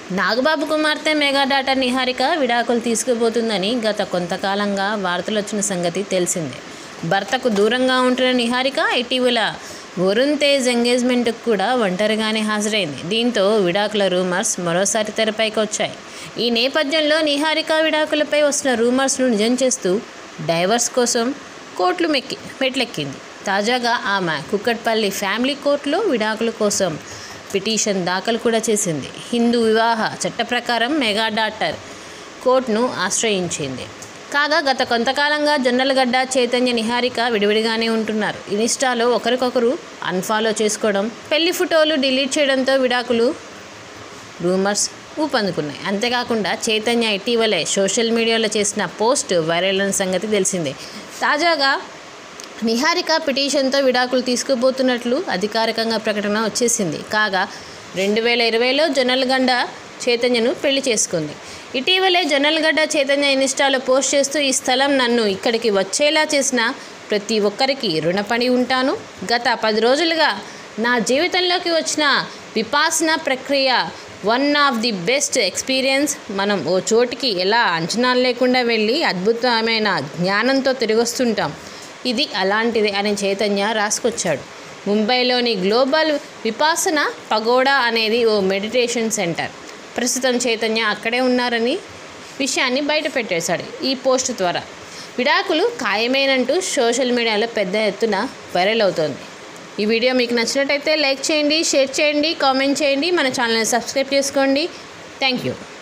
నాగబాబు కుమార్తె mega daughter Niharika విడాకులు తీసుకుపోతుందని గత కొంతకాలంగా వార్తలు వచ్చిన సంగతి తెలిసిందే. భర్తకు దూరంగా ఉంటున్న నిహారిక ఇటీవల వరుణ్ తేజ్ ఎంగేజ్మెంట్కు కూడా ఒంటరిగానే హాజరైంది. దీంతో విడాకుల రూమర్స్ మరోసారి తెరపైకి వచ్చాయి. ఈ నేపథ్యంలో నిహారిక విడాకులపై వస్తున్న రూమర్స్ను నిజం చేస్తూ డైవర్స్ కోసం కోర్టులు మెట్లెక్కింది. తాజాగా ఆమె కుక్కట్పల్లి ఫ్యామిలీ కోర్టులో విడాకుల కోసం పిటిషన్ దాఖలు కూడా చేసింది. హిందూ వివాహ చట్ట ప్రకారం మెగా డాటర్ కోర్టును ఆశ్రయించింది. కాగా గత కొంతకాలంగా జొన్నలగడ్డ, చైతన్య, నిహారిక విడివిడిగానే ఉంటున్నారు. ఇన్స్టాలో ఒకరికొకరు అన్ఫాలో చేసుకోవడం, పెళ్లి ఫోటోలు డిలీట్ చేయడంతో విడాకులు రూమర్స్ ఊపందుకున్నాయి. అంతేకాకుండా చైతన్య ఇటీవలే సోషల్ మీడియాలో చేసిన పోస్ట్ వైరల్ అయిన సంగతి తెలిసిందే. తాజాగా నిహారిక పిటిషన్తో విడాకులు తీసుకుపోతున్నట్లు అధికారికంగా ప్రకటన వచ్చేసింది. కాగా 2020లో జొన్నలగడ్డ చైతన్యను పెళ్లి చేసుకుంది. ఇటీవలే జొన్నలగడ్డ చైతన్య ఇన్స్టాలో పోస్ట్ చేస్తూ ఈ స్థలం నన్ను ఇక్కడికి వచ్చేలా చేసిన ప్రతి ఒక్కరికి రుణపడి ఉంటాను. గత 10 రోజులుగా నా జీవితంలోకి వచ్చిన విపాసన ప్రక్రియ one of the best experience. మనం ఓ చోటికి ఎలా అంచనాలు లేకుండా వెళ్ళి అద్భుతమైన జ్ఞానంతో తిరిగొస్తుంటాం. ఇది అలాంటిదే అని చైతన్య రాసుకొచ్చాడు. ముంబైలోని గ్లోబల్ విపాసన పగోడా అనేది ఓ మెడిటేషన్ సెంటర్. ప్రస్తుతం చైతన్య అక్కడే ఉన్నారని విషయాన్ని బయటపెట్టేశాడు ఈ పోస్ట్ ద్వారా. విడాకులు ఖాయమేనంటూ సోషల్ మీడియాలో పెద్ద ఎత్తున వైరల్ అవుతోంది. ఈ వీడియో మీకు నచ్చినట్టయితే లైక్ చేయండి, షేర్ చేయండి, కామెంట్ చేయండి, మన ఛానల్ని సబ్స్క్రైబ్ చేసుకోండి. Thank you.